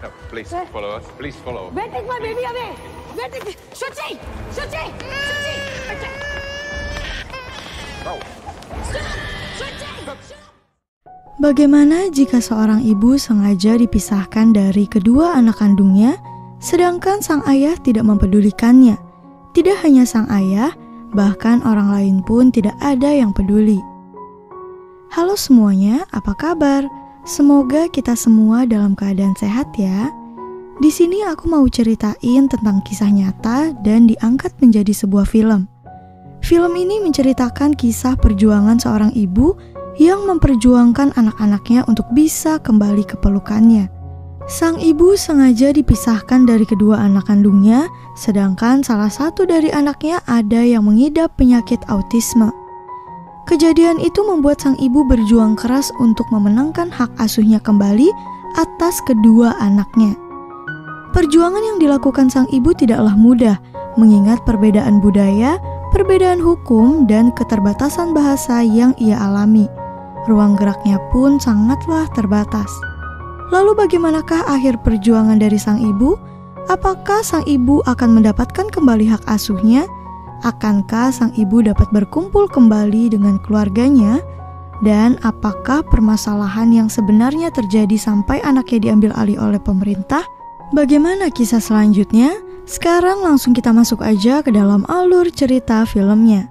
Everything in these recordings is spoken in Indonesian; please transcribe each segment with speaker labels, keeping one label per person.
Speaker 1: No, please follow us. Please follow.
Speaker 2: Where is my baby away? Where is Shuchi? Shuchi! Shuchi!
Speaker 1: No.
Speaker 3: Bagaimana jika seorang ibu sengaja dipisahkan dari kedua anak kandungnya, sedangkan sang ayah tidak mempedulikannya? Tidak hanya sang ayah, bahkan orang lain pun tidak ada yang peduli. Halo semuanya, apa kabar? Semoga kita semua dalam keadaan sehat ya. Di sini aku mau ceritain tentang kisah nyata dan diangkat menjadi sebuah film. Film ini menceritakan kisah perjuangan seorang ibu yang memperjuangkan anak-anaknya untuk bisa kembali ke pelukannya. Sang ibu sengaja dipisahkan dari kedua anak kandungnya, sedangkan salah satu dari anaknya ada yang mengidap penyakit autisme. Kejadian itu membuat sang ibu berjuang keras untuk memenangkan hak asuhnya kembali atas kedua anaknya. Perjuangan yang dilakukan sang ibu tidaklah mudah, mengingat perbedaan budaya, perbedaan hukum, dan keterbatasan bahasa yang ia alami. Ruang geraknya pun sangatlah terbatas. Lalu bagaimanakah akhir perjuangan dari sang ibu? Apakah sang ibu akan mendapatkan kembali hak asuhnya? Akankah sang ibu dapat berkumpul kembali dengan keluarganya? Dan apakah permasalahan yang sebenarnya terjadi sampai anaknya diambil alih oleh pemerintah? Bagaimana kisah selanjutnya? Sekarang langsung kita masuk aja ke dalam alur cerita filmnya.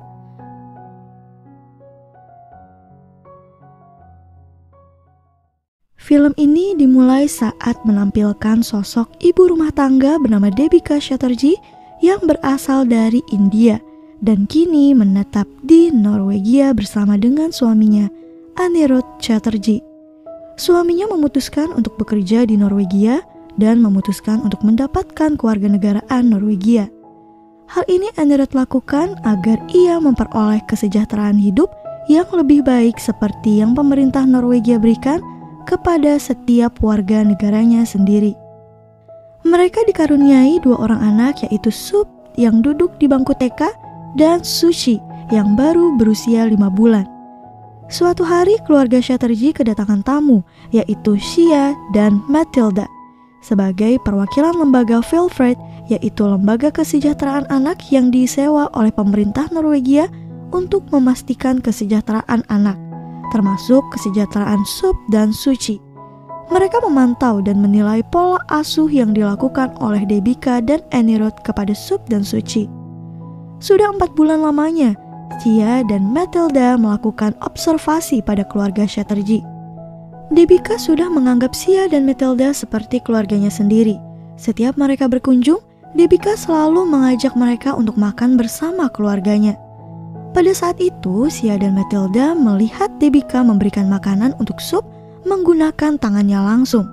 Speaker 3: Film ini dimulai saat menampilkan sosok ibu rumah tangga bernama Debika Chatterjee yang berasal dari India dan kini menetap di Norwegia bersama dengan suaminya, Anirudh Chatterjee. Suaminya memutuskan untuk bekerja di Norwegia dan memutuskan untuk mendapatkan kewarganegaraan Norwegia. Hal ini Anirudh lakukan agar ia memperoleh kesejahteraan hidup yang lebih baik seperti yang pemerintah Norwegia berikan kepada setiap warga negaranya sendiri. Mereka dikaruniai dua orang anak, yaitu Sup yang duduk di bangku TK dan Suchi yang baru berusia 5 bulan. Suatu hari keluarga Chatterjee kedatangan tamu, yaitu Shia dan Matilda. Sebagai perwakilan lembaga Velfred, yaitu lembaga kesejahteraan anak yang disewa oleh pemerintah Norwegia untuk memastikan kesejahteraan anak, termasuk kesejahteraan Sup dan Suchi. Mereka memantau dan menilai pola asuh yang dilakukan oleh Debika dan Anirudh kepada Sup dan Suchi. Sudah 4 bulan lamanya, Shia dan Matilda melakukan observasi pada keluarga Chatterjee. Debika sudah menganggap Shia dan Matilda seperti keluarganya sendiri. Setiap mereka berkunjung, Debika selalu mengajak mereka untuk makan bersama keluarganya. Pada saat itu, Shia dan Matilda melihat Debika memberikan makanan untuk Sup menggunakan tangannya langsung.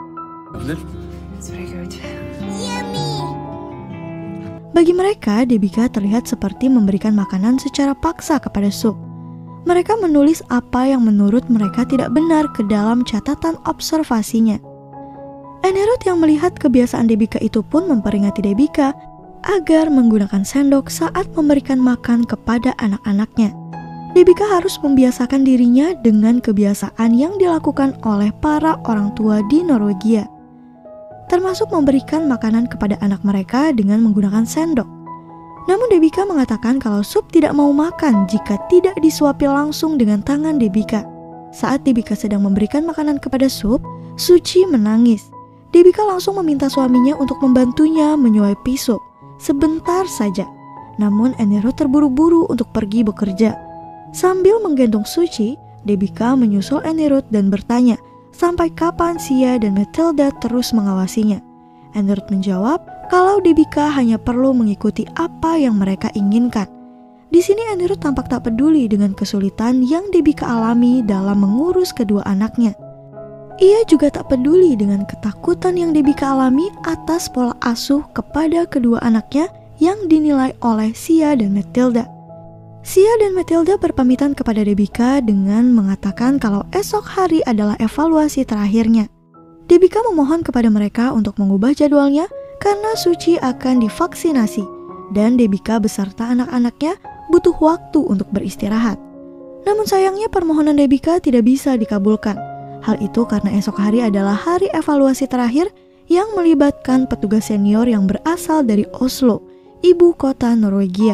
Speaker 3: Bagi mereka, Debika terlihat seperti memberikan makanan secara paksa kepada Sup. Mereka menulis apa yang menurut mereka tidak benar ke dalam catatan observasinya. Anirudh yang melihat kebiasaan Debika itu pun memperingati Debika agar menggunakan sendok saat memberikan makan kepada anak-anaknya. Debika harus membiasakan dirinya dengan kebiasaan yang dilakukan oleh para orang tua di Norwegia, termasuk memberikan makanan kepada anak mereka dengan menggunakan sendok. Namun Debika mengatakan kalau Sup tidak mau makan jika tidak disuapi langsung dengan tangan Debika. Saat Debika sedang memberikan makanan kepada Sup, Suchi menangis. Debika langsung meminta suaminya untuk membantunya menyuapi Sup sebentar saja. Namun Anirudh terburu-buru untuk pergi bekerja. Sambil menggendong Suchi, Debika menyusul Anirudh dan bertanya sampai kapan Shia dan Matilda terus mengawasinya. Anirudh menjawab kalau Debika hanya perlu mengikuti apa yang mereka inginkan. Di sini Anirudh tampak tak peduli dengan kesulitan yang Debika alami dalam mengurus kedua anaknya. Ia juga tak peduli dengan ketakutan yang Debika alami atas pola asuh kepada kedua anaknya yang dinilai oleh Shia dan Matilda. Shia dan Matilda berpamitan kepada Debika dengan mengatakan kalau esok hari adalah evaluasi terakhirnya. Debika memohon kepada mereka untuk mengubah jadwalnya karena Suchi akan divaksinasi dan Debika beserta anak-anaknya butuh waktu untuk beristirahat. Namun sayangnya permohonan Debika tidak bisa dikabulkan. Hal itu karena esok hari adalah hari evaluasi terakhir yang melibatkan petugas senior yang berasal dari Oslo, ibu kota Norwegia.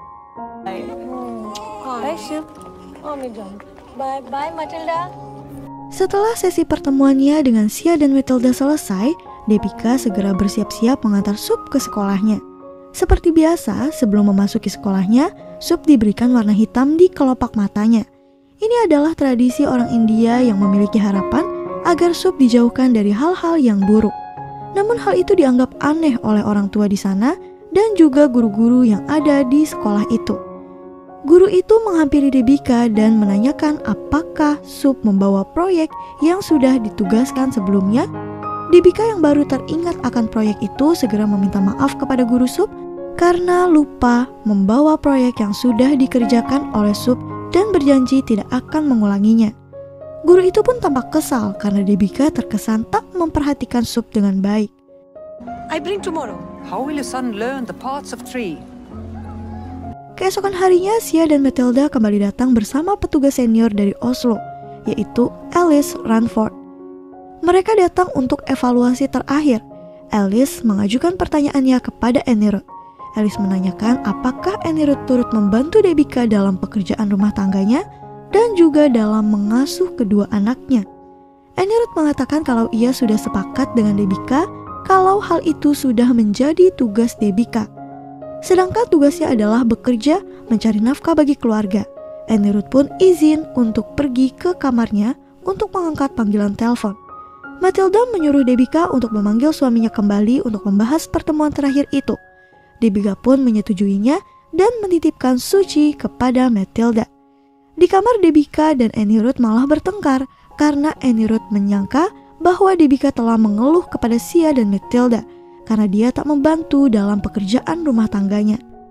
Speaker 2: Bye, Matilda.
Speaker 3: Setelah sesi pertemuannya dengan Sia dan Matilda selesai, Devika segera bersiap-siap mengantar Sup ke sekolahnya. Seperti biasa, sebelum memasuki sekolahnya, Sup diberikan warna hitam di kelopak matanya. Ini adalah tradisi orang India yang memiliki harapan agar Sup dijauhkan dari hal-hal yang buruk. Namun hal itu dianggap aneh oleh orang tua di sana dan juga guru-guru yang ada di sekolah itu. Guru itu menghampiri Devika dan menanyakan apakah Sup membawa proyek yang sudah ditugaskan sebelumnya. Devika yang baru teringat akan proyek itu segera meminta maaf kepada guru Sup karena lupa membawa proyek yang sudah dikerjakan oleh Sup dan berjanji tidak akan mengulanginya. Guru itu pun tampak kesal karena Devika terkesan tak memperhatikan Sup dengan baik.
Speaker 2: I bring tomorrow.
Speaker 4: How will your son learn the parts of tree?
Speaker 3: Keesokan harinya, Sia dan Matilda kembali datang bersama petugas senior dari Oslo, yaitu Alice Ranford. Mereka datang untuk evaluasi terakhir. Alice mengajukan pertanyaannya kepada Eneroth. Alice menanyakan apakah Eneroth turut membantu Devika dalam pekerjaan rumah tangganya dan juga dalam mengasuh kedua anaknya. Eneroth mengatakan kalau ia sudah sepakat dengan Devika kalau hal itu sudah menjadi tugas Devika. Sedangkan tugasnya adalah bekerja mencari nafkah bagi keluarga. Eneroth pun izin untuk pergi ke kamarnya untuk mengangkat panggilan telepon. Matilda menyuruh Devika untuk memanggil suaminya kembali untuk membahas pertemuan terakhir itu. Devika pun menyetujuinya dan menitipkan Suci kepada Matilda. Di kamar, Devika dan Eneroth malah bertengkar karena Eneroth menyangka bahwa Devika telah mengeluh kepada Sia dan Matilda karena dia tak membantu dalam pekerjaan rumah tangganya.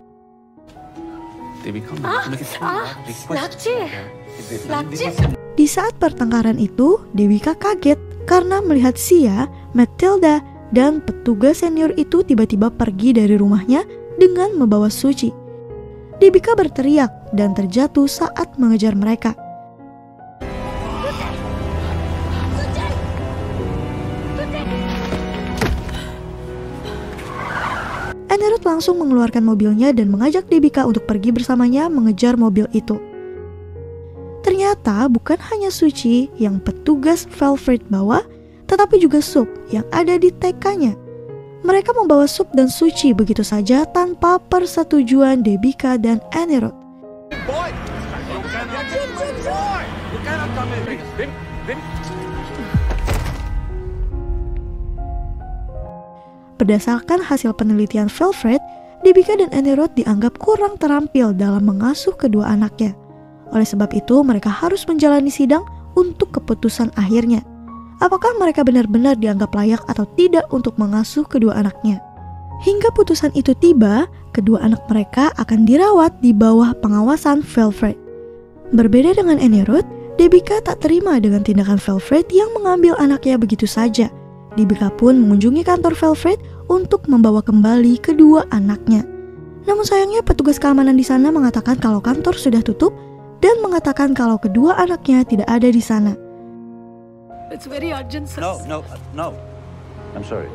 Speaker 3: Di saat pertengkaran itu, Devika kaget karena melihat Sia, Matilda, dan petugas senior itu tiba-tiba pergi dari rumahnya dengan membawa Suci. Devika berteriak dan terjatuh saat mengejar mereka. Eneroth langsung mengeluarkan mobilnya dan mengajak Devika untuk pergi bersamanya mengejar mobil itu. Ternyata bukan hanya Suci yang petugas Velfred bawa, tetapi juga Sup yang ada di TK-nya. Mereka membawa Sup dan Suci begitu saja tanpa persetujuan Devika dan Eneroth. Berdasarkan hasil penelitian Velfred, Devika dan Eneroth dianggap kurang terampil dalam mengasuh kedua anaknya. Oleh sebab itu, mereka harus menjalani sidang untuk keputusan akhirnya. Apakah mereka benar-benar dianggap layak atau tidak untuk mengasuh kedua anaknya? Hingga putusan itu tiba, kedua anak mereka akan dirawat di bawah pengawasan Velfred. Berbeda dengan Eneroth, Devika tak terima dengan tindakan Velfred yang mengambil anaknya begitu saja. Devika pun mengunjungi kantor Velfred untuk membawa kembali kedua anaknya. Namun sayangnya petugas keamanan di sana mengatakan kalau kantor sudah tutup dan mengatakan kalau kedua anaknya tidak ada di sana.
Speaker 2: It's very urgent, sir.
Speaker 5: No. I'm sorry.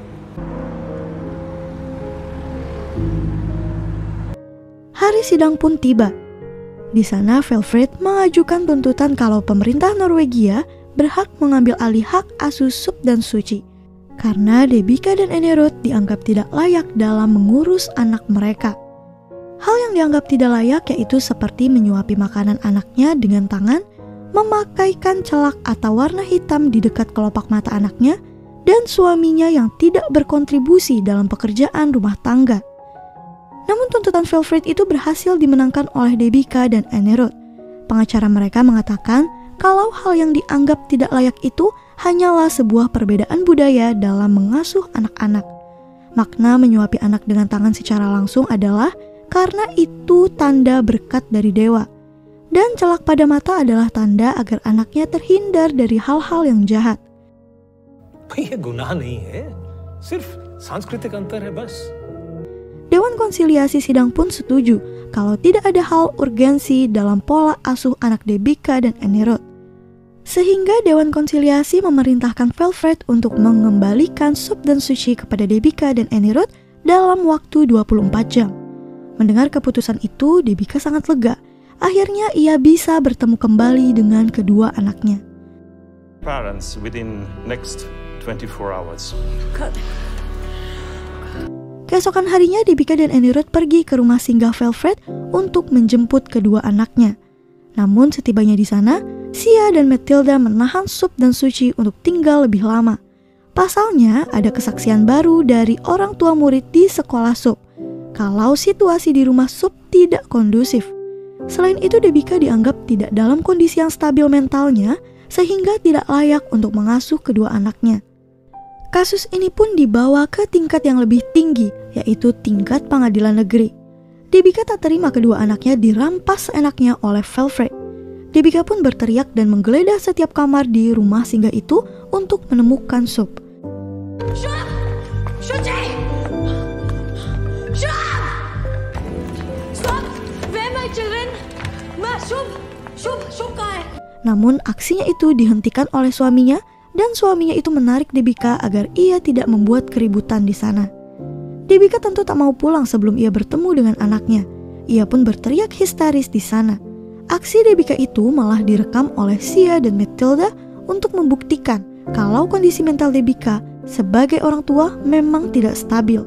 Speaker 3: Hari sidang pun tiba. Di sana Velfred mengajukan tuntutan kalau pemerintah Norwegia berhak mengambil alih hak asuh Sup dan Suci karena Devika dan Eneroth dianggap tidak layak dalam mengurus anak mereka. Hal yang dianggap tidak layak yaitu seperti menyuapi makanan anaknya dengan tangan, memakaikan celak atau warna hitam di dekat kelopak mata anaknya, dan suaminya yang tidak berkontribusi dalam pekerjaan rumah tangga. Namun tuntutan Velfred itu berhasil dimenangkan oleh Devika dan Eneroth. Pengacara mereka mengatakan kalau hal yang dianggap tidak layak itu hanyalah sebuah perbedaan budaya dalam mengasuh anak-anak. Makna menyuapi anak dengan tangan secara langsung adalah karena itu tanda berkat dari dewa. Dan celak pada mata adalah tanda agar anaknya terhindar dari hal-hal yang jahat. Dewan konsiliasi sidang pun setuju kalau tidak ada hal urgensi dalam pola asuh anak Devika dan Eneroth. Sehingga Dewan Konsiliasi memerintahkan Velfred untuk mengembalikan Sup dan Suci kepada Debika dan Anirudh dalam waktu 24 jam. Mendengar keputusan itu, Debika sangat lega. Akhirnya ia bisa bertemu kembali dengan kedua anaknya.
Speaker 6: Parents within next 24 hours.
Speaker 3: Keesokan harinya, Debika dan Anirudh pergi ke rumah singgah Velfred untuk menjemput kedua anaknya. Namun setibanya di sana, Sia dan Matilda menahan Sup dan Suci untuk tinggal lebih lama. Pasalnya, ada kesaksian baru dari orang tua murid di sekolah Sup, kalau situasi di rumah Sup tidak kondusif. Selain itu, Debika dianggap tidak dalam kondisi yang stabil mentalnya, sehingga tidak layak untuk mengasuh kedua anaknya. Kasus ini pun dibawa ke tingkat yang lebih tinggi, yaitu tingkat pengadilan negeri. Debika tak terima kedua anaknya dirampas seenaknya oleh Velfred. Debika pun berteriak dan menggeledah setiap kamar di rumah singgah itu untuk menemukan Sup. Namun aksinya itu dihentikan oleh suaminya, dan suaminya itu menarik Debika agar ia tidak membuat keributan di sana. Debika tentu tak mau pulang sebelum ia bertemu dengan anaknya. Ia pun berteriak histeris di sana. Aksi Debika itu malah direkam oleh Sia dan Matilda untuk membuktikan kalau kondisi mental Debika sebagai orang tua memang tidak stabil.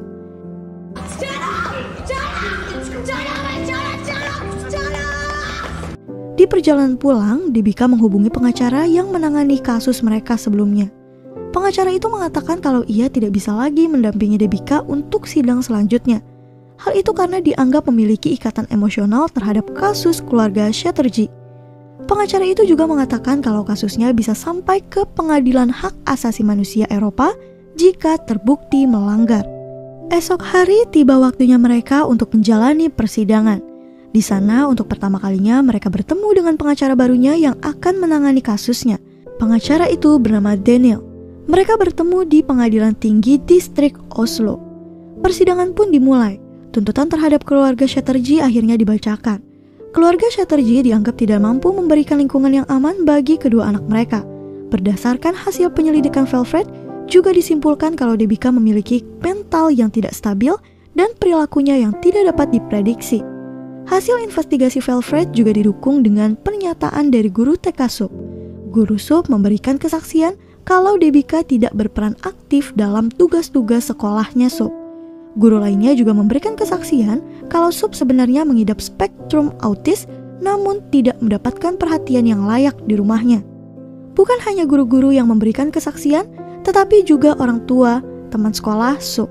Speaker 3: Di perjalanan pulang, Debika menghubungi pengacara yang menangani kasus mereka sebelumnya. Pengacara itu mengatakan kalau ia tidak bisa lagi mendampingi Debika untuk sidang selanjutnya. Hal itu karena dianggap memiliki ikatan emosional terhadap kasus keluarga Chatterjee. Pengacara itu juga mengatakan kalau kasusnya bisa sampai ke Pengadilan Hak Asasi Manusia Eropa jika terbukti melanggar. Esok hari tiba waktunya mereka untuk menjalani persidangan. Di sana untuk pertama kalinya mereka bertemu dengan pengacara barunya yang akan menangani kasusnya. Pengacara itu bernama Daniel. Mereka bertemu di Pengadilan Tinggi Distrik Oslo. Persidangan pun dimulai. Tuntutan terhadap keluarga Chatterjee akhirnya dibacakan. Keluarga Chatterjee dianggap tidak mampu memberikan lingkungan yang aman bagi kedua anak mereka. Berdasarkan hasil penyelidikan Velfred, juga disimpulkan kalau Debika memiliki mental yang tidak stabil dan perilakunya yang tidak dapat diprediksi. Hasil investigasi Velfred juga didukung dengan pernyataan dari guru TK Sup. Guru Sup memberikan kesaksian kalau Debika tidak berperan aktif dalam tugas-tugas sekolahnya Sup. Guru lainnya juga memberikan kesaksian kalau Sup sebenarnya mengidap spektrum autis namun tidak mendapatkan perhatian yang layak di rumahnya. Bukan hanya guru-guru yang memberikan kesaksian, tetapi juga orang tua, teman sekolah Sup.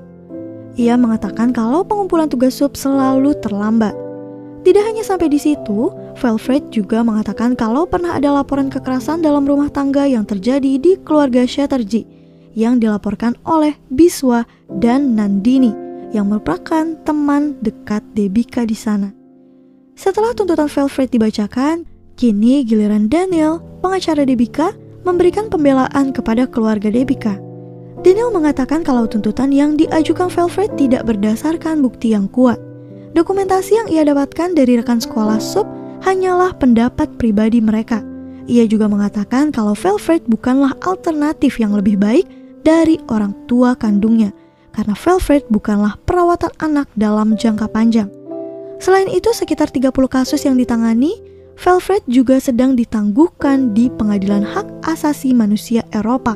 Speaker 3: Ia mengatakan kalau pengumpulan tugas Sup selalu terlambat. Tidak hanya sampai di situ, Velfred juga mengatakan kalau pernah ada laporan kekerasan dalam rumah tangga yang terjadi di keluarga Chatterjee yang dilaporkan oleh Biswa dan Nandini yang merupakan teman dekat Debika di sana. Setelah tuntutan Velfred dibacakan, kini giliran Daniel, pengacara Debika, memberikan pembelaan kepada keluarga Debika. Daniel mengatakan kalau tuntutan yang diajukan Velfred tidak berdasarkan bukti yang kuat. Dokumentasi yang ia dapatkan dari rekan sekolah Sup hanyalah pendapat pribadi mereka. Ia juga mengatakan kalau Velfred bukanlah alternatif yang lebih baik dari orang tua kandungnya, karena Velfred bukanlah perawatan anak dalam jangka panjang. Selain itu, sekitar 30 kasus yang ditangani, Velfred juga sedang ditangguhkan di Pengadilan Hak Asasi Manusia Eropa.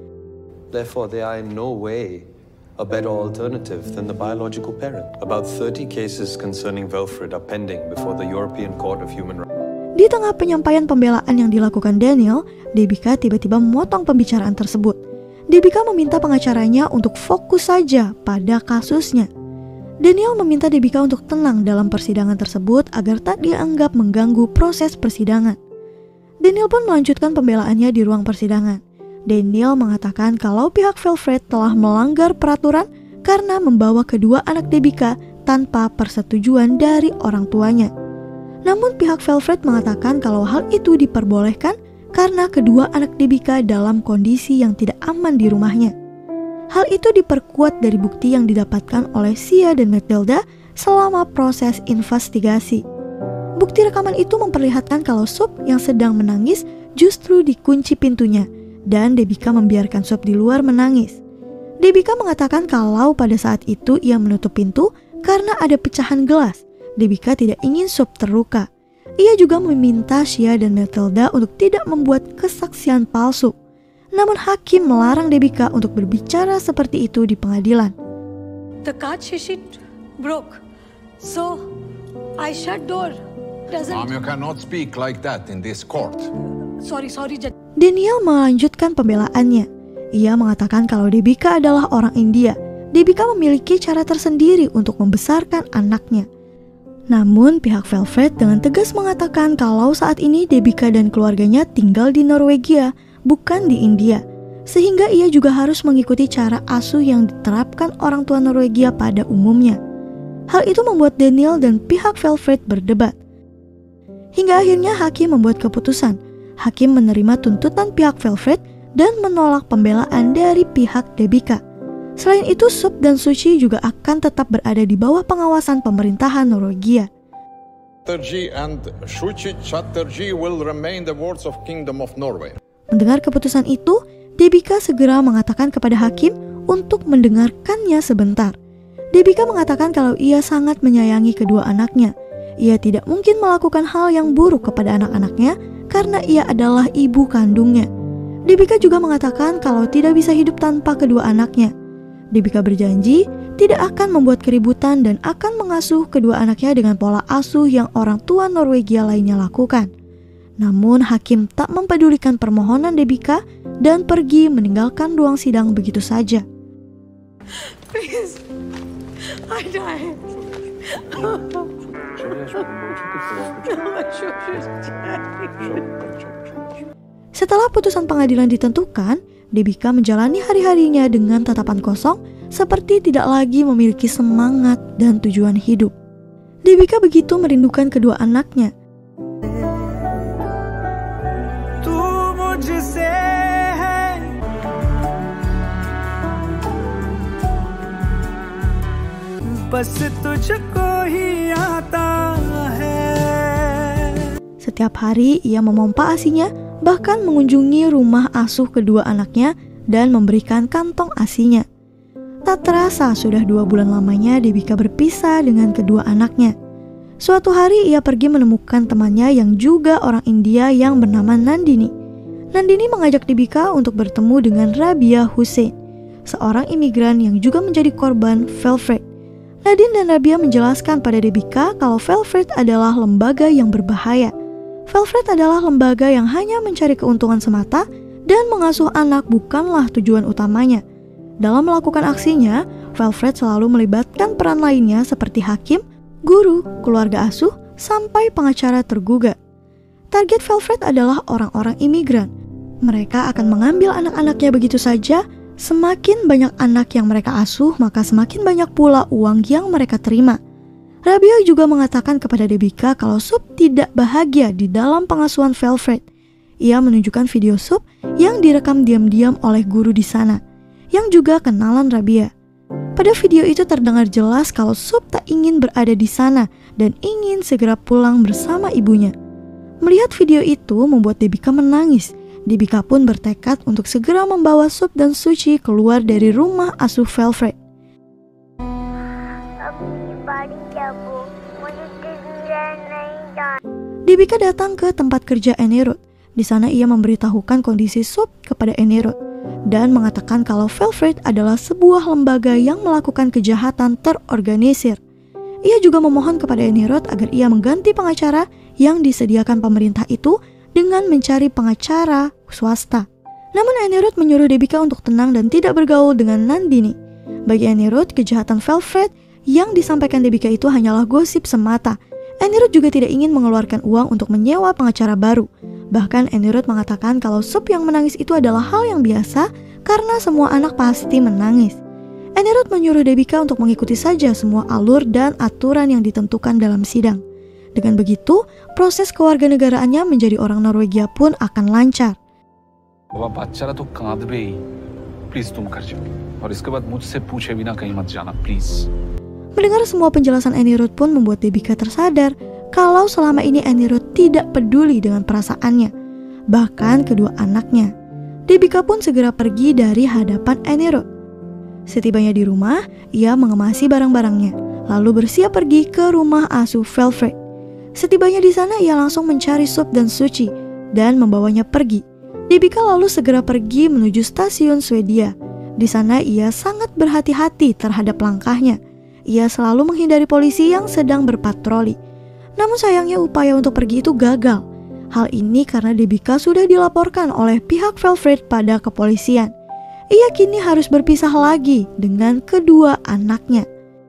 Speaker 7: Therefore, there are in no way a better alternative than the biological parent. About 30 cases concerning Velfred are pending before the European Court of Human Rights.
Speaker 3: Di tengah penyampaian pembelaan yang dilakukan Daniel, Debika tiba-tiba memotong pembicaraan tersebut. Debika meminta pengacaranya untuk fokus saja pada kasusnya. Daniel meminta Debika untuk tenang dalam persidangan tersebut agar tak dianggap mengganggu proses persidangan. Daniel pun melanjutkan pembelaannya di ruang persidangan. Daniel mengatakan kalau pihak Velfred telah melanggar peraturan karena membawa kedua anak Debika tanpa persetujuan dari orang tuanya. Namun pihak Velfred mengatakan kalau hal itu diperbolehkan karena kedua anak Debika dalam kondisi yang tidak aman di rumahnya. Hal itu diperkuat dari bukti yang didapatkan oleh Sia dan Matilda selama proses investigasi. Bukti rekaman itu memperlihatkan kalau Sup yang sedang menangis justru dikunci pintunya dan Debika membiarkan Sup di luar menangis. Debika mengatakan kalau pada saat itu ia menutup pintu karena ada pecahan gelas. Debika tidak ingin Sup terluka. Ia juga meminta Shia dan Matilda untuk tidak membuat kesaksian palsu. Namun hakim melarang Debika untuk berbicara seperti itu di pengadilan.
Speaker 2: The kaach sheet broke, so I shut door.
Speaker 1: Mom, you cannot speak like that in this court.
Speaker 2: Sorry, Judge.
Speaker 3: Daniel melanjutkan pembelaannya. Ia mengatakan kalau Debika adalah orang India. Debika memiliki cara tersendiri untuk membesarkan anaknya. Namun pihak Velvet dengan tegas mengatakan kalau saat ini Debika dan keluarganya tinggal di Norwegia, bukan di India. Sehingga ia juga harus mengikuti cara asuh yang diterapkan orang tua Norwegia pada umumnya. Hal itu membuat Daniel dan pihak Velvet berdebat. Hingga akhirnya hakim membuat keputusan. Hakim menerima tuntutan pihak Velvet dan menolak pembelaan dari pihak Debika. Selain itu, Sup dan Suchi juga akan tetap berada di bawah pengawasan pemerintahan Norwegia.
Speaker 1: Chatterjee and Shuchi Chatterjee will remain the wards of Kingdom of Norway.
Speaker 3: Mendengar keputusan itu, Debika segera mengatakan kepada hakim untuk mendengarkannya sebentar. Debika mengatakan kalau ia sangat menyayangi kedua anaknya. Ia tidak mungkin melakukan hal yang buruk kepada anak-anaknya karena ia adalah ibu kandungnya. Debika juga mengatakan kalau tidak bisa hidup tanpa kedua anaknya. Debika berjanji tidak akan membuat keributan dan akan mengasuh kedua anaknya dengan pola asuh yang orang tua Norwegia lainnya lakukan. Namun hakim tak mempedulikan permohonan Debika dan pergi meninggalkan ruang sidang begitu saja.
Speaker 2: Please, I die.
Speaker 3: Setelah putusan pengadilan ditentukan, Debika menjalani hari-harinya dengan tatapan kosong, seperti tidak lagi memiliki semangat dan tujuan hidup. Debika begitu merindukan kedua anaknya. Setiap hari ia memompa ASINya, bahkan mengunjungi rumah asuh kedua anaknya dan memberikan kantong ASINya. Tak terasa sudah 2 bulan lamanya Debika berpisah dengan kedua anaknya. Suatu hari ia pergi menemukan temannya yang juga orang India yang bernama Nandini. Nandini mengajak Debika untuk bertemu dengan Rabia Hussein, seorang imigran yang juga menjadi korban Velvet. Nadine dan Rabia menjelaskan pada Debika kalau Velvet adalah lembaga yang berbahaya. Velvet adalah lembaga yang hanya mencari keuntungan semata dan mengasuh anak bukanlah tujuan utamanya. Dalam melakukan aksinya, Velvet selalu melibatkan peran lainnya seperti hakim, guru, keluarga asuh, sampai pengacara tergugat. Target Velvet adalah orang-orang imigran. Mereka akan mengambil anak-anaknya begitu saja. Semakin banyak anak yang mereka asuh, maka semakin banyak pula uang yang mereka terima. Rabia juga mengatakan kepada Debika kalau Sup tidak bahagia di dalam pengasuhan Velvet. Ia menunjukkan video Sup yang direkam diam-diam oleh guru di sana, yang juga kenalan Rabia. Pada video itu terdengar jelas kalau Sup tak ingin berada di sana dan ingin segera pulang bersama ibunya. Melihat video itu membuat Debika menangis. Debika pun bertekad untuk segera membawa Sup dan Suchi keluar dari rumah asuh Velvet. Debika datang ke tempat kerja Enerud. Di sana ia memberitahukan kondisi Sup kepada Enerud dan mengatakan kalau Velvet adalah sebuah lembaga yang melakukan kejahatan terorganisir. Ia juga memohon kepada Enerud agar ia mengganti pengacara yang disediakan pemerintah itu dengan mencari pengacara swasta. Namun Enerud menyuruh Debika untuk tenang dan tidak bergaul dengan Nandini. Bagi Enerud, kejahatan Velvet yang disampaikan Debika itu hanyalah gosip semata. Enerud juga tidak ingin mengeluarkan uang untuk menyewa pengacara baru. Bahkan Enerud mengatakan kalau Sup yang menangis itu adalah hal yang biasa karena semua anak pasti menangis. Enerud menyuruh Debika untuk mengikuti saja semua alur dan aturan yang ditentukan dalam sidang. Dengan begitu, proses kewarganegaraannya menjadi orang Norwegia pun akan lancar. Mendengar semua penjelasan Enerud pun membuat Debika tersadar kalau selama ini Enerud tidak peduli dengan perasaannya. bahkan kedua anaknya. Debika pun segera pergi dari hadapan Annie Ruth. Setibanya di rumah, ia mengemasi barang-barangnya, lalu bersiap pergi ke rumah asuh Velfred. Setibanya di sana, ia langsung mencari Soap dan Suci dan membawanya pergi. Debika lalu segera pergi menuju stasiun Swedia. Di sana ia sangat berhati-hati terhadap langkahnya. Ia selalu menghindari polisi yang sedang berpatroli. Namun sayangnya upaya untuk pergi itu gagal. Hal ini karena Debika sudah dilaporkan oleh pihak Velfred pada kepolisian. Ia kini harus berpisah lagi dengan kedua anaknya.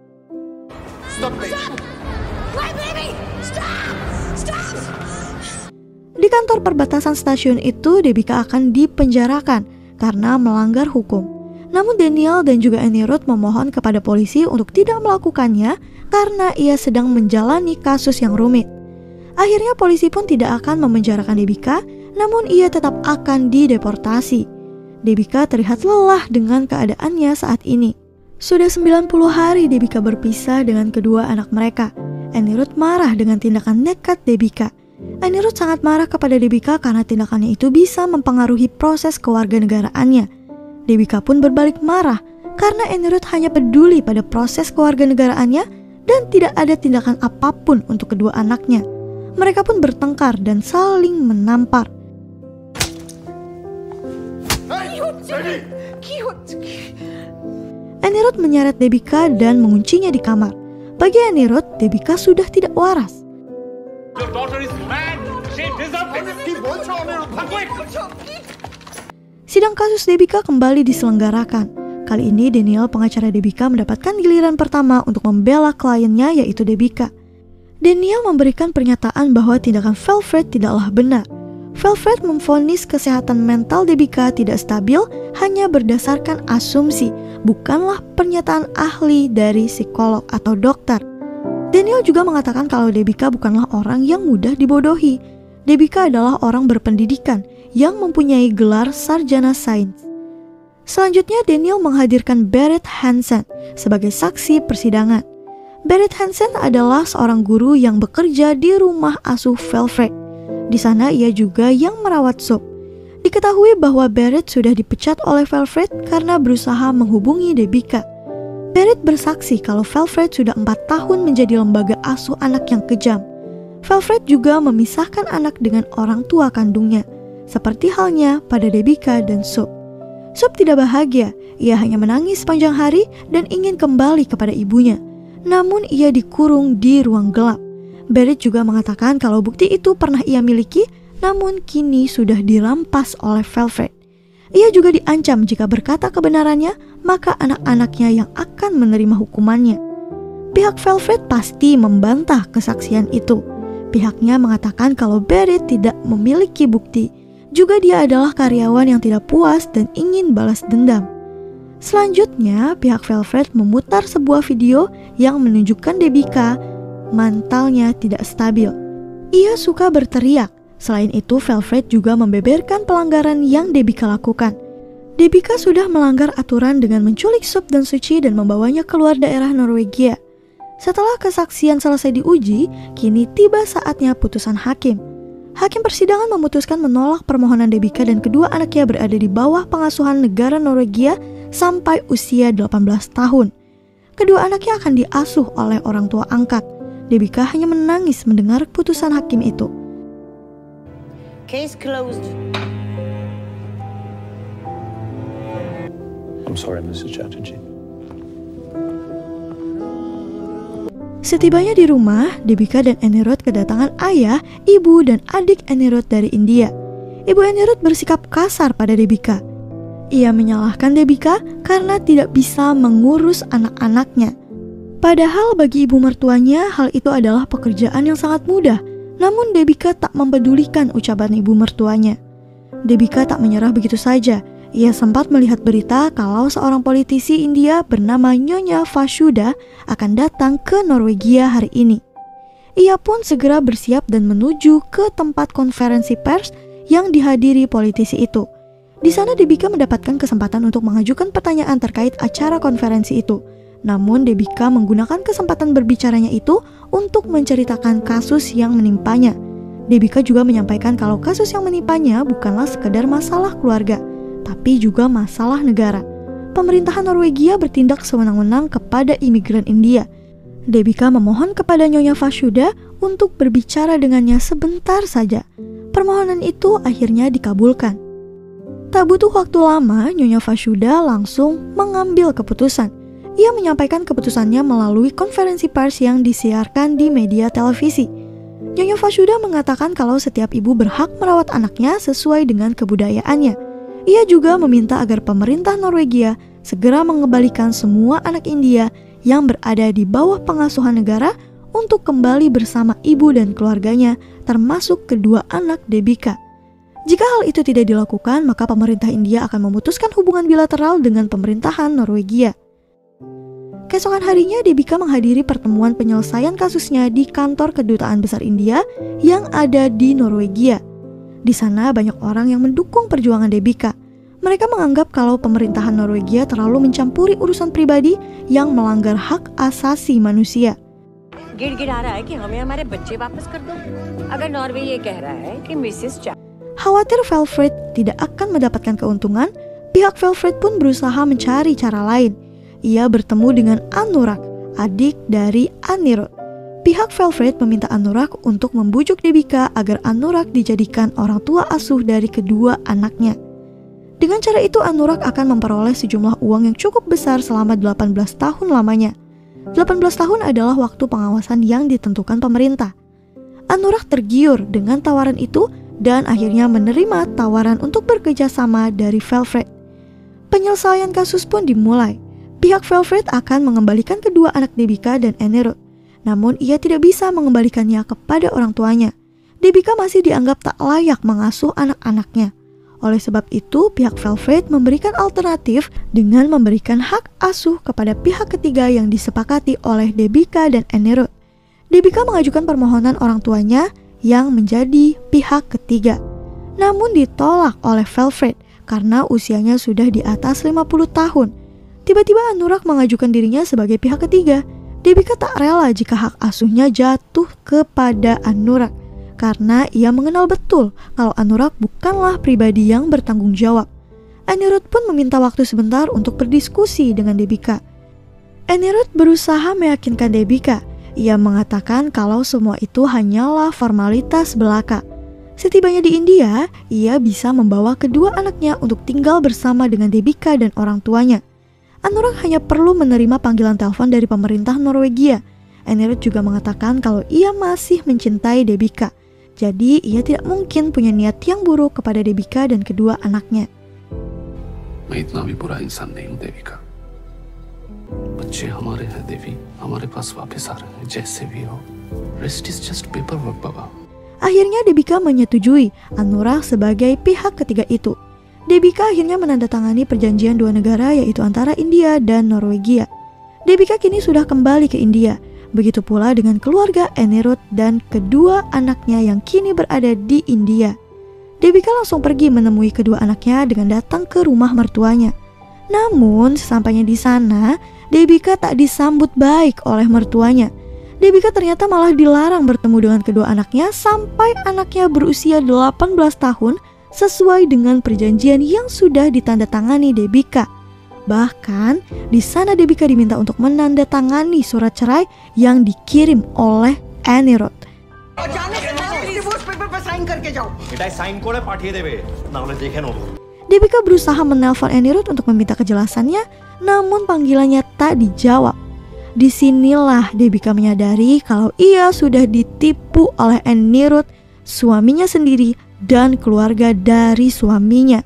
Speaker 3: Di kantor perbatasan stasiun itu, Debika akan dipenjarakan karena melanggar hukum. Namun Daniel dan juga Annie Ruth memohon kepada polisi untuk tidak melakukannya karena ia sedang menjalani kasus yang rumit. Akhirnya polisi pun tidak akan memenjarakan Debika, namun ia tetap akan dideportasi. Debika terlihat lelah dengan keadaannya saat ini. Sudah 90 hari Debika berpisah dengan kedua anak mereka. Annie Ruth marah dengan tindakan nekat Debika. Annie Ruth sangat marah kepada Debika karena tindakannya itu bisa mempengaruhi proses kewarganegaraannya. Debika pun berbalik marah karena Annie Ruth hanya peduli pada proses kewarganegaraannya dan tidak ada tindakan apapun untuk kedua anaknya. Mereka pun bertengkar dan saling menampar. Annie Ruth menyeret Debika dan menguncinya di kamar. Bagi Annie Ruth, Debika sudah tidak waras. Sidang kasus Debika kembali diselenggarakan. Kali ini Daniel, pengacara Debika, mendapatkan giliran pertama untuk membela kliennya, yaitu Debika. Daniel memberikan pernyataan bahwa tindakan Velfred tidaklah benar. Velfred memvonis kesehatan mental Debika tidak stabil hanya berdasarkan asumsi, bukanlah pernyataan ahli dari psikolog atau dokter. Daniel juga mengatakan kalau Debika bukanlah orang yang mudah dibodohi. Debika adalah orang berpendidikan yang mempunyai gelar sarjana sains. Selanjutnya Daniel menghadirkan Berit Hansen sebagai saksi persidangan. Berit Hansen adalah seorang guru yang bekerja di rumah asuh Velfred. Di sana ia juga yang merawat Soap. Diketahui bahwa Berit sudah dipecat oleh Velfred karena berusaha menghubungi Debika. Berit bersaksi kalau Velfred sudah 4 tahun menjadi lembaga asuh anak yang kejam. Velfred juga memisahkan anak dengan orang tua kandungnya, seperti halnya pada Debika dan Soap. Soap tidak bahagia, ia hanya menangis sepanjang hari dan ingin kembali kepada ibunya. Namun ia dikurung di ruang gelap. Berit juga mengatakan kalau bukti itu pernah ia miliki, namun kini sudah dirampas oleh Velfred. Ia juga diancam jika berkata kebenarannya, maka anak-anaknya yang akan menerima hukumannya. Pihak Velfred pasti membantah kesaksian itu. Pihaknya mengatakan kalau Berit tidak memiliki bukti. Juga dia adalah karyawan yang tidak puas dan ingin balas dendam. Selanjutnya, pihak Velfred memutar sebuah video yang menunjukkan Debika mentalnya tidak stabil. Ia suka berteriak. Selain itu, Velfred juga membeberkan pelanggaran yang Debika lakukan. Debika sudah melanggar aturan dengan menculik Soap dan Suci dan membawanya keluar daerah Norwegia. Setelah kesaksian selesai diuji, kini tiba saatnya putusan hakim. Hakim persidangan memutuskan menolak permohonan Debika dan kedua anaknya berada di bawah pengasuhan negara Norwegia sampai usia 18 tahun. Kedua anaknya akan diasuh oleh orang tua angkat. Debika hanya menangis mendengar putusan hakim itu.
Speaker 8: Case closed.
Speaker 7: I'm sorry, Mrs. Chatterjee.
Speaker 3: Setibanya di rumah, Debika dan Annie Ruth kedatangan ayah, ibu, dan adik Annie Ruth dari India. Ibu Annie Ruth bersikap kasar pada Debika. Ia menyalahkan Debika karena tidak bisa mengurus anak-anaknya. Padahal bagi ibu mertuanya, hal itu adalah pekerjaan yang sangat mudah. Namun Debika tak mempedulikan ucapan ibu mertuanya. Debika tak menyerah begitu saja. Ia sempat melihat berita kalau seorang politisi India bernama Nyonya Vasudha akan datang ke Norwegia hari ini. Ia pun segera bersiap dan menuju ke tempat konferensi pers yang dihadiri politisi itu. Di sana Debika mendapatkan kesempatan untuk mengajukan pertanyaan terkait acara konferensi itu. Namun Debika menggunakan kesempatan berbicaranya itu untuk menceritakan kasus yang menimpanya. Debika juga menyampaikan kalau kasus yang menimpanya bukanlah sekedar masalah keluarga, tapi juga masalah negara. Pemerintahan Norwegia bertindak sewenang-wenang kepada imigran India. Debika memohon kepada Nyonya Fashuda untuk berbicara dengannya sebentar saja. Permohonan itu akhirnya dikabulkan. Tak butuh waktu lama, Nyonya Fashuda langsung mengambil keputusan. Ia menyampaikan keputusannya melalui konferensi pers yang disiarkan di media televisi. Nyonya Fashuda mengatakan kalau setiap ibu berhak merawat anaknya sesuai dengan kebudayaannya. Ia juga meminta agar pemerintah Norwegia segera mengembalikan semua anak India yang berada di bawah pengasuhan negara untuk kembali bersama ibu dan keluarganya, termasuk kedua anak Debika. Jika hal itu tidak dilakukan, maka pemerintah India akan memutuskan hubungan bilateral dengan pemerintahan Norwegia. Keesokan harinya, Debika menghadiri pertemuan penyelesaian kasusnya di kantor kedutaan besar India yang ada di Norwegia. Di sana banyak orang yang mendukung perjuangan Debika. Mereka menganggap kalau pemerintahan Norwegia terlalu mencampuri urusan pribadi yang melanggar hak asasi manusia. Khawatir Valfrid tidak akan mendapatkan keuntungan, pihak Valfrid pun berusaha mencari cara lain. Ia bertemu dengan Anurag, adik dari Anirudh. Pihak Valfrid meminta Anurag untuk membujuk Debika agar Anurag dijadikan orang tua asuh dari kedua anaknya. Dengan cara itu Anurag akan memperoleh sejumlah uang yang cukup besar selama 18 tahun lamanya. 18 tahun adalah waktu pengawasan yang ditentukan pemerintah. Anurag tergiur dengan tawaran itu dan akhirnya menerima tawaran untuk bekerja sama dari Valfrid. Penyelesaian kasus pun dimulai. Pihak Valfrid akan mengembalikan kedua anak Debika dan Anirudh. Namun ia tidak bisa mengembalikannya kepada orang tuanya. Debika masih dianggap tak layak mengasuh anak-anaknya. Oleh sebab itu, pihak Valfrid memberikan alternatif dengan memberikan hak asuh kepada pihak ketiga yang disepakati oleh Debika dan Anirudh. Debika mengajukan permohonan orang tuanya yang menjadi pihak ketiga. Namun ditolak oleh Valfrid karena usianya sudah di atas 50 tahun. Tiba-tiba Anurag mengajukan dirinya sebagai pihak ketiga. Debika tak rela jika hak asuhnya jatuh kepada Anurag, karena ia mengenal betul kalau Anurag bukanlah pribadi yang bertanggung jawab. Anirudh pun meminta waktu sebentar untuk berdiskusi dengan Debika. Anirudh berusaha meyakinkan Debika. Ia mengatakan kalau semua itu hanyalah formalitas belaka. Setibanya di India, ia bisa membawa kedua anaknya untuk tinggal bersama dengan Debika dan orang tuanya. Anurag hanya perlu menerima panggilan telepon dari pemerintah Norwegia. Anirudh juga mengatakan kalau ia masih mencintai Debika. Jadi ia tidak mungkin punya niat yang buruk kepada Debika dan kedua anaknya. Akhirnya Debika menyetujui Anurag sebagai pihak ketiga itu. Debika akhirnya menandatangani perjanjian dua negara, yaitu antara India dan Norwegia. Debika kini sudah kembali ke India. Begitu pula dengan keluarga Anirudh dan kedua anaknya yang kini berada di India. Debika langsung pergi menemui kedua anaknya dengan datang ke rumah mertuanya. Namun sesampainya di sana, Debika tak disambut baik oleh mertuanya. Debika ternyata malah dilarang bertemu dengan kedua anaknya sampai anaknya berusia 18 tahun sesuai dengan perjanjian yang sudah ditandatangani Debika. Bahkan di sana Debika diminta untuk menandatangani surat cerai yang dikirim oleh Anirudh. Debika berusaha menelpon Anirudh untuk meminta kejelasannya, namun panggilannya tak dijawab. Disinilah Debika menyadari kalau ia sudah ditipu oleh Anirudh, suaminya sendiri, dan keluarga dari suaminya.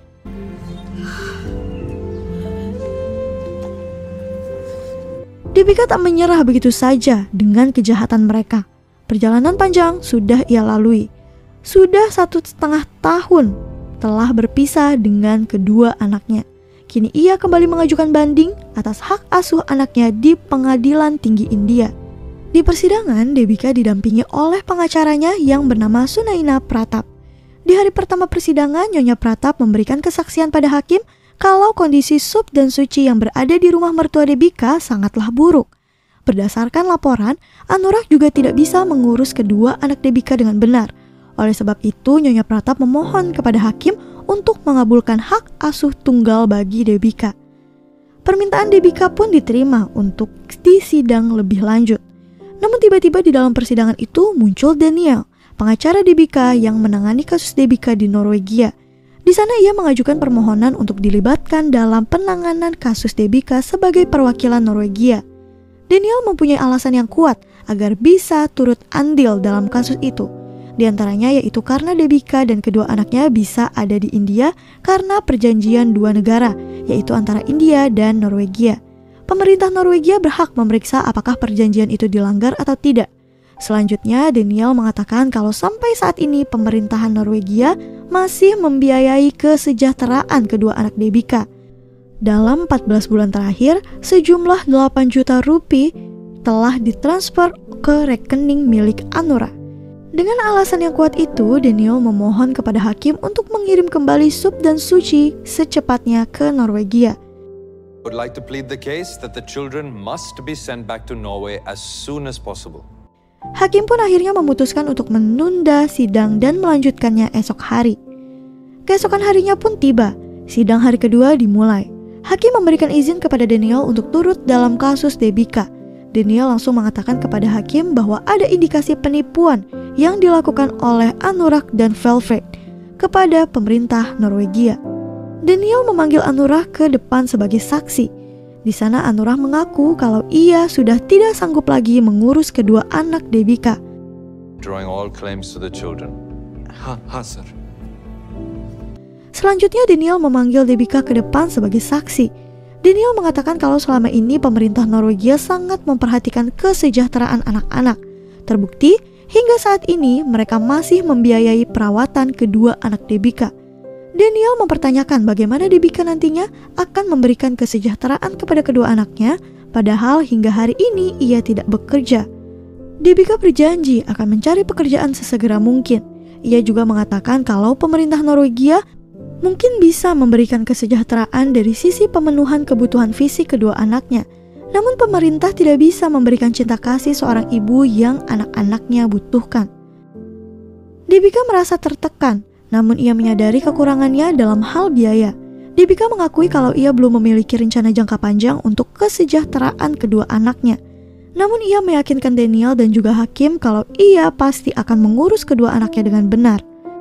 Speaker 3: Debika tak menyerah begitu saja dengan kejahatan mereka. Perjalanan panjang sudah ia lalui. Sudah 1,5 tahun telah berpisah dengan kedua anaknya. Kini ia kembali mengajukan banding atas hak asuh anaknya di Pengadilan Tinggi India. Di persidangan, Debika didampingi oleh pengacaranya yang bernama Sunaina Pratap. Di hari pertama persidangan, Nyonya Pratap memberikan kesaksian pada hakim kalau kondisi Sup dan Suci yang berada di rumah mertua Debika sangatlah buruk. Berdasarkan laporan, Anurag juga tidak bisa mengurus kedua anak Debika dengan benar. Oleh sebab itu, Nyonya Pratap memohon kepada hakim untuk mengabulkan hak asuh tunggal bagi Debika. Permintaan Debika pun diterima untuk disidang lebih lanjut. Namun tiba-tiba di dalam persidangan itu muncul Daniel, pengacara Debika yang menangani kasus Debika di Norwegia. Di sana ia mengajukan permohonan untuk dilibatkan dalam penanganan kasus Debika sebagai perwakilan Norwegia. Daniel mempunyai alasan yang kuat agar bisa turut andil dalam kasus itu. Di antaranya yaitu karena Debika dan kedua anaknya bisa ada di India karena perjanjian dua negara, yaitu antara India dan Norwegia. Pemerintah Norwegia berhak memeriksa apakah perjanjian itu dilanggar atau tidak. Selanjutnya, Daniel mengatakan kalau sampai saat ini pemerintahan Norwegia masih membiayai kesejahteraan kedua anak Debika. Dalam 14 bulan terakhir, sejumlah 8 juta rupiah telah ditransfer ke rekening milik Anura. Dengan alasan yang kuat itu, Daniel memohon kepada hakim untuk mengirim kembali Sup dan Suci secepatnya ke Norwegia.
Speaker 7: I would like to plead the case that the children must be sent back to Norway as soon as possible.
Speaker 3: Hakim pun akhirnya memutuskan untuk menunda sidang dan melanjutkannya esok hari. Keesokan harinya pun tiba, sidang hari kedua dimulai. Hakim memberikan izin kepada Daniel untuk turut dalam kasus Debika. Daniel langsung mengatakan kepada hakim bahwa ada indikasi penipuan yang dilakukan oleh Anurag dan Velvet kepada pemerintah Norwegia. Daniel memanggil Anurag ke depan sebagai saksi. Di sana Anurag mengaku kalau ia sudah tidak sanggup lagi mengurus kedua anak Debika.
Speaker 7: Drawing all claims to the children.
Speaker 1: Sir.
Speaker 3: Selanjutnya Daniel memanggil Debika ke depan sebagai saksi. Daniel mengatakan kalau selama ini pemerintah Norwegia sangat memperhatikan kesejahteraan anak-anak. Terbukti, hingga saat ini mereka masih membiayai perawatan kedua anak Debika. Daniel mempertanyakan bagaimana Debika nantinya akan memberikan kesejahteraan kepada kedua anaknya, padahal hingga hari ini ia tidak bekerja. Debika berjanji akan mencari pekerjaan sesegera mungkin. Ia juga mengatakan kalau pemerintah Norwegia mungkin bisa memberikan kesejahteraan dari sisi pemenuhan kebutuhan fisik kedua anaknya. Namun pemerintah tidak bisa memberikan cinta kasih seorang ibu yang anak-anaknya butuhkan. Debika merasa tertekan, namun ia menyadari kekurangannya dalam hal biaya. Debika mengakui kalau ia belum memiliki rencana jangka panjang untuk kesejahteraan kedua anaknya. Namun ia meyakinkan Daniel dan juga hakim kalau ia pasti akan mengurus kedua anaknya dengan benar.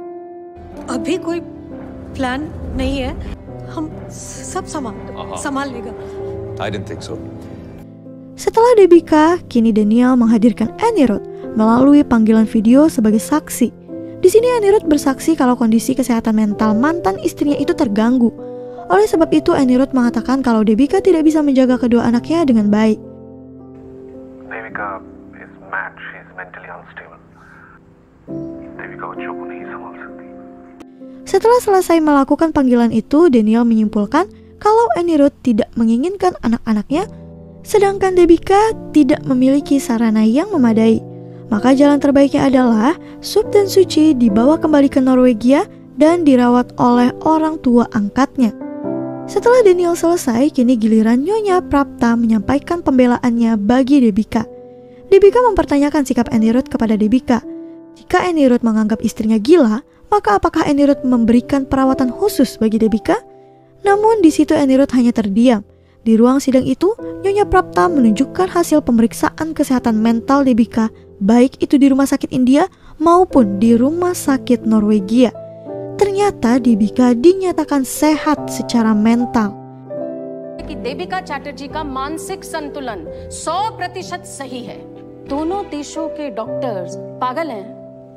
Speaker 2: अभी कोई प्लान नहीं है, हम सब संभाल लेगा.
Speaker 7: I didn't think so.
Speaker 3: Setelah Debika, kini Daniel menghadirkan Anirudh melalui panggilan video sebagai saksi. Di sini Anirudh bersaksi kalau kondisi kesehatan mental mantan istrinya itu terganggu. Oleh sebab itu Anirudh mengatakan kalau Debika tidak bisa menjaga kedua anaknya dengan baik.
Speaker 8: Devika is mad, she is mentally unstable. Devika बच्चों को नहीं संभाल सकती.
Speaker 3: Setelah selesai melakukan panggilan itu, Daniel menyimpulkan kalau Anirudh tidak menginginkan anak-anaknya, sedangkan Debika tidak memiliki sarana yang memadai. Maka jalan terbaiknya adalah Sup dan Suci dibawa kembali ke Norwegia dan dirawat oleh orang tua angkatnya. Setelah Daniel selesai, kini giliran Nyonya Prapta menyampaikan pembelaannya bagi Debika. Debika mempertanyakan sikap Anirudh kepada Debika. Jika Anirudh menganggap istrinya gila, maka apakah Anirudh memberikan perawatan khusus bagi Debika? Namun di situ Anirudh hanya terdiam. Di ruang sidang itu, Nyonya Prapta menunjukkan hasil pemeriksaan kesehatan mental Debika, baik itu di rumah sakit India maupun di rumah sakit Norwegia. Ternyata Debika dinyatakan sehat secara mental.
Speaker 9: Devika चैटर्जी का मानसिक संतुलन 100% सही है. दोनों देशों के डॉक्टर्स पागल हैं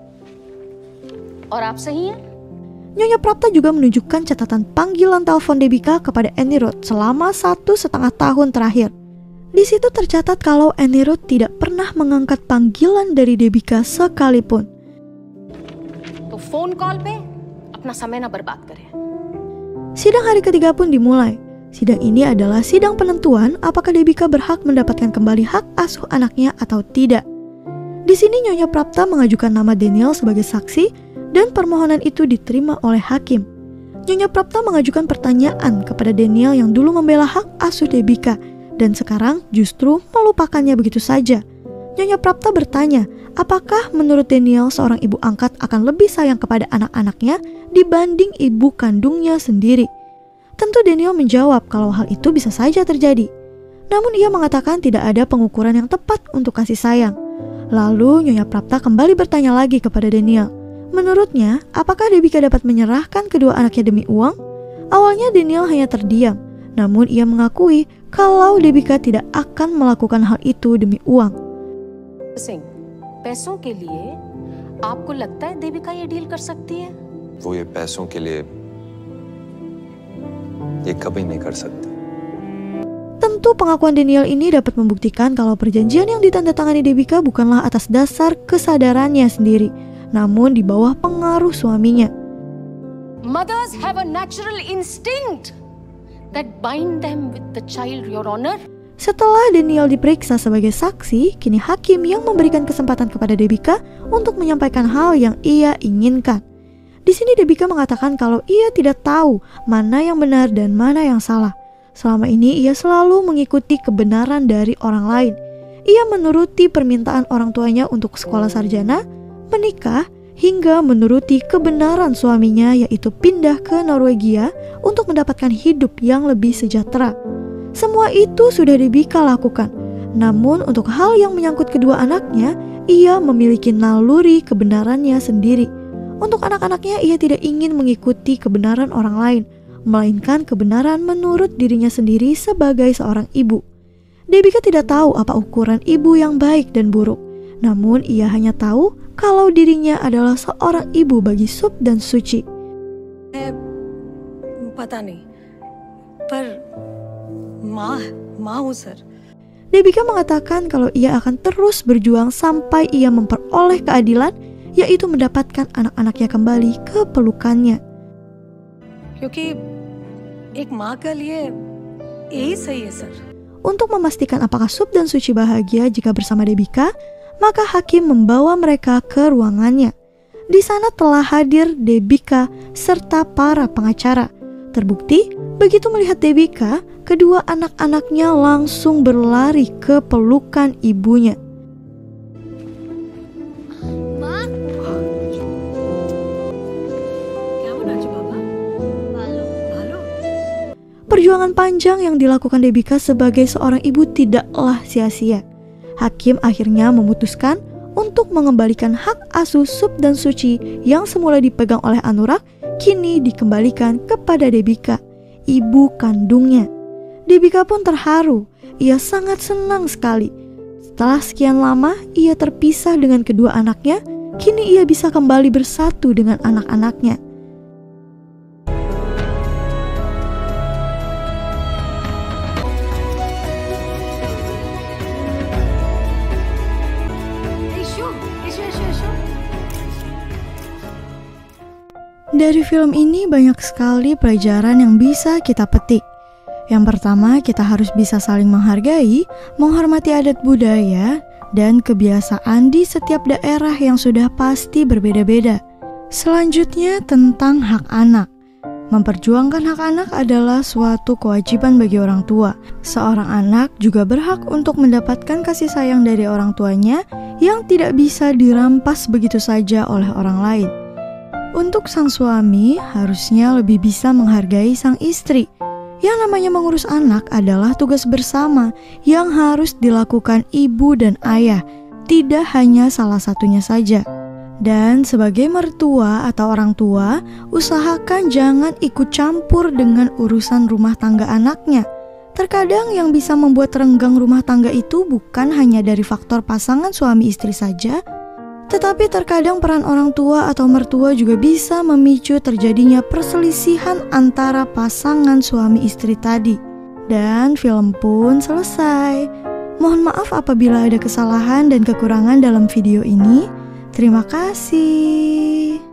Speaker 9: और आप सही हैं.
Speaker 3: Nyonya Prapta juga menunjukkan catatan panggilan telepon Debika kepada Anirudh selama 1,5 tahun terakhir. Di situ tercatat kalau Anirudh tidak pernah mengangkat panggilan dari Debika sekalipun.
Speaker 9: तो फोन कॉल पे अपना समय ना बर्बाद करें.
Speaker 3: Sidang hari ketiga pun dimulai. Sidang ini adalah sidang penentuan apakah Debika berhak mendapatkan kembali hak asuh anaknya atau tidak. Di sini Nyonya Prapta mengajukan nama Daniel sebagai saksi dan permohonan itu diterima oleh hakim. Nyonya Prapta mengajukan pertanyaan kepada Daniel yang dulu membela hak asuh Debika dan sekarang justru melupakannya begitu saja. Nyonya Prapta bertanya Apakah menurut Daniel seorang ibu angkat akan lebih sayang kepada anak-anaknya dibanding ibu kandungnya sendiri? Tentu Daniel menjawab kalau hal itu bisa saja terjadi. Namun ia mengatakan tidak ada pengukuran yang tepat untuk kasih sayang. Lalu Nyonya Prapta kembali bertanya lagi kepada Daniel. Menurutnya, apakah Debika dapat menyerahkan kedua anaknya demi uang? Awalnya Daniel hanya terdiam, namun ia mengakui kalau Debika tidak akan melakukan hal itu demi uang.
Speaker 9: पैसों के लिए आपको लगता है देविका ये डील कर सकती है?
Speaker 7: वो ये पैसों के लिए ये कभी नहीं कर सकती.
Speaker 3: Tentu pengakuan Daniel ini dapat membuktikan kalau perjanjian yang ditandatangani Debika bukanlah atas dasar kesadarannya sendiri, namun di bawah pengaruh suaminya.
Speaker 9: Mothers have a natural instinct that bind them with the child, Your Honor.
Speaker 3: Setelah Daniel diperiksa sebagai saksi, kini hakim yang memberikan kesempatan kepada Debika untuk menyampaikan hal yang ia inginkan. Di sini Debika mengatakan kalau ia tidak tahu mana yang benar dan mana yang salah. Selama ini ia selalu mengikuti kebenaran dari orang lain. Ia menuruti permintaan orang tuanya untuk sekolah sarjana, menikah, hingga menuruti kebenaran suaminya yaitu pindah ke Norwegia untuk mendapatkan hidup yang lebih sejahtera. Semua itu sudah Debika lakukan. Namun untuk hal yang menyangkut kedua anaknya, ia memiliki naluri kebenarannya sendiri. Untuk anak-anaknya ia tidak ingin mengikuti kebenaran orang lain, melainkan kebenaran menurut dirinya sendiri sebagai seorang ibu. Debika tidak tahu apa ukuran ibu yang baik dan buruk. Namun ia hanya tahu kalau dirinya adalah seorang ibu bagi Sup dan Suci.
Speaker 2: पता नहीं पर माँ हूँ sir.
Speaker 3: Debika mengatakan kalau ia akan terus berjuang sampai ia memperoleh keadilan, yaitu mendapatkan anak-anaknya kembali ke pelukannya.
Speaker 2: क्योंकि एक माँ के लिए यही सही है sir.
Speaker 3: Untuk memastikan apakah Sup dan Suci bahagia jika bersama Debika, maka hakim membawa mereka ke ruangannya. Di sana telah hadir Debika serta para pengacara. Terbukti, begitu melihat Debika, kedua anak-anaknya langsung berlari ke pelukan ibunya. Perjuangan panjang yang dilakukan Debika sebagai seorang ibu tidaklah sia-sia. Hakim akhirnya memutuskan untuk mengembalikan hak asuh Sup dan Suci yang semula dipegang oleh Anurag, kini dikembalikan kepada Debika, ibu kandungnya. Debika pun terharu, ia sangat senang sekali. Setelah sekian lama ia terpisah dengan kedua anaknya, kini ia bisa kembali bersatu dengan anak-anaknya. Dari film ini banyak sekali pelajaran yang bisa kita petik. Yang pertama, kita harus bisa saling menghargai, menghormati adat budaya, dan kebiasaan di setiap daerah yang sudah pasti berbeda-beda. Selanjutnya, tentang hak anak. Memperjuangkan hak anak adalah suatu kewajiban bagi orang tua. Seorang anak juga berhak untuk mendapatkan kasih sayang dari orang tuanya yang tidak bisa dirampas begitu saja oleh orang lain. Untuk sang suami, harusnya lebih bisa menghargai sang istri. Yang namanya mengurus anak adalah tugas bersama yang harus dilakukan ibu dan ayah, tidak hanya salah satunya saja. Dan sebagai mertua atau orang tua, usahakan jangan ikut campur dengan urusan rumah tangga anaknya. Terkadang yang bisa membuat renggang rumah tangga itu bukan hanya dari faktor pasangan suami istri saja, tetapi terkadang peran orang tua atau mertua juga bisa memicu terjadinya perselisihan antara pasangan suami istri tadi. Dan film pun selesai. Mohon maaf apabila ada kesalahan dan kekurangan dalam video ini. Terima kasih.